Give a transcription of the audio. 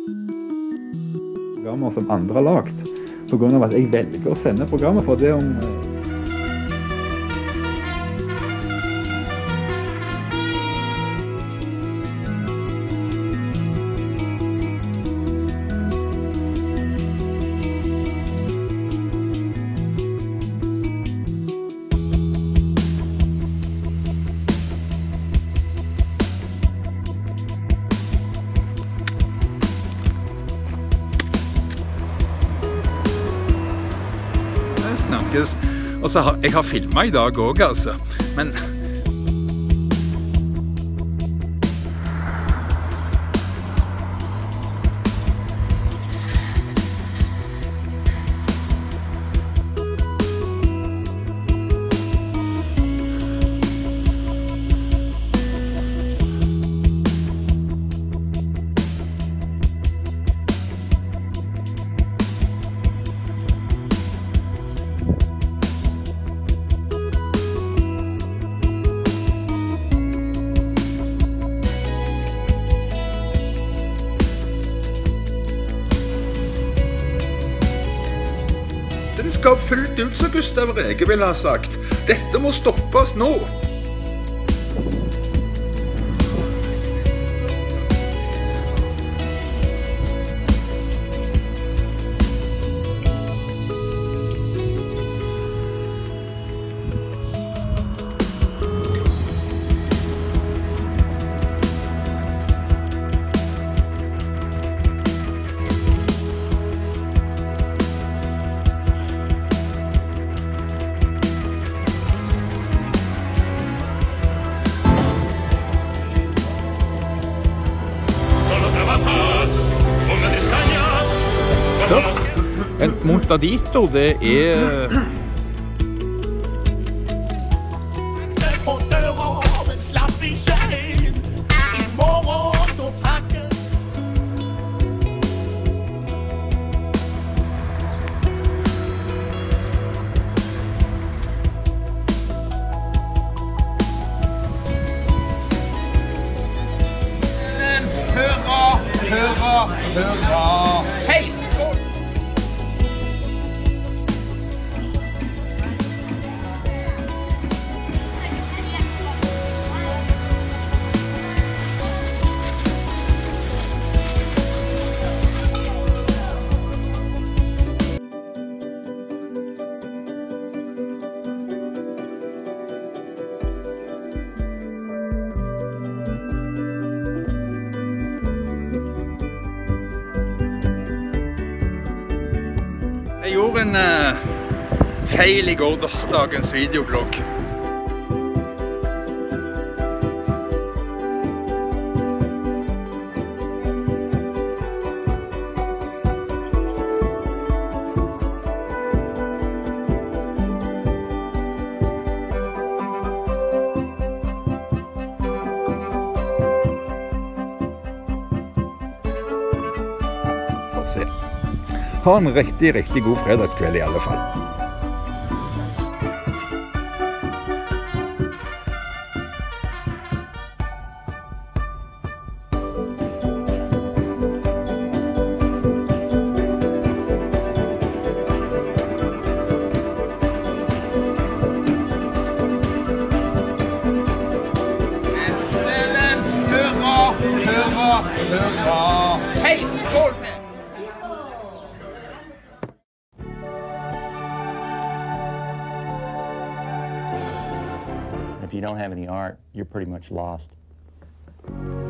Programmer som andre har lagt, på grunn av at jeg velger å sende programmer for det om snakkes. Og så jeg har filmet i dag også, altså. Men den skal fullt ut, som Gustav Rege ville ha sagt. Dette må stoppes nå. En montadito, det er hurra, hurra, hurra. Hei, skål! Jeg gjorde en feil i gårsdagens videoblogg. Få se. Ha en riktig god fredagskveld i alle fall. Estelen, hurra, hurra, hurra. Hei, skål med! If you don't have any art, you're pretty much lost.